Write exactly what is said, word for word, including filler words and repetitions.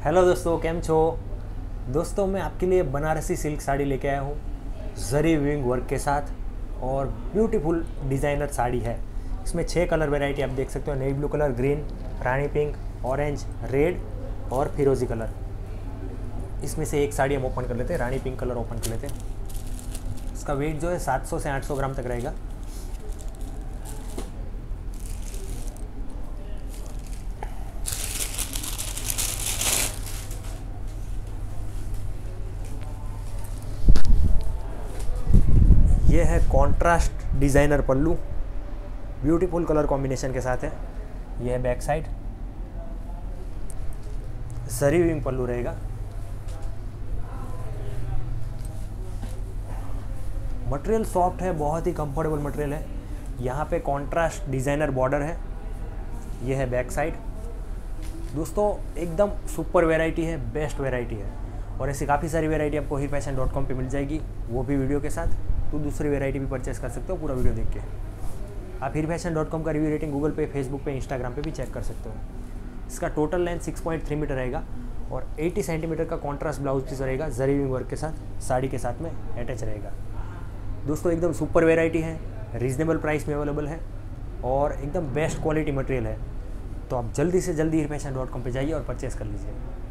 Hello दोस्तों, केम छो। दोस्तों मैं आपके लिए बनारसी सिल्क साड़ी लेके आया हूँ जरी विविंग वर्क के साथ और ब्यूटीफुल डिज़ाइनर साड़ी है। इसमें छः कलर वैरायटी आप देख सकते हो, नेवी ब्लू कलर, ग्रीन, रानी पिंक, ऑरेंज, रेड और फिरोजी कलर। इसमें से एक साड़ी हम ओपन कर लेते हैं, रानी पिंक कलर ओपन कर लेते हैं। इसका वेट जो है सात सौ से आठ सौ ग्राम तक रहेगा। ये है contrast designer pallu, beautiful colour combination के साथ है। ये है back side, zari weaving pallu रहेगा। मटेरियल सॉफ्ट है, बहुत ही कंफर्टेबल मटेरियल है। यहाँ पे कॉन्ट्रास्ट डिज़ाइनर बॉर्डर है। ये है बैक साइड। दोस्तों एकदम सुपर वैरायटी है, बेस्ट वैरायटी है और ऐसी काफ़ी सारी वैरायटी आपको हीर फैशन डॉट कॉम पर मिल जाएगी, वो भी वीडियो के साथ। तो दूसरी वैरायटी भी परचेस कर सकते हो पूरा वीडियो देख के। आप हीर फैशन डॉट कॉम का रिव्यू रेटिंग गूगल पे, फेसबुक पे, इंस्टाग्राम पे भी चेक कर सकते हो। इसका total length six point three metre रहेगा और अस्सी सेंटीमीटर का कॉन्ट्रास्ट ब्लाउज पीस रहेगा, जरी विविंग वर्क के साथ साड़ी के साथ में अटैच रहेगा। दोस्तों एकदम सुपर वैरायटी है, रीजनेबल प्राइस में अवेलेबल है और एकदम बेस्ट क्वालिटी मटेरियल है। तो आप जल्दी से जल्दी हीर फैशन डॉट कॉम पर जाइए और परचेस कर लीजिए।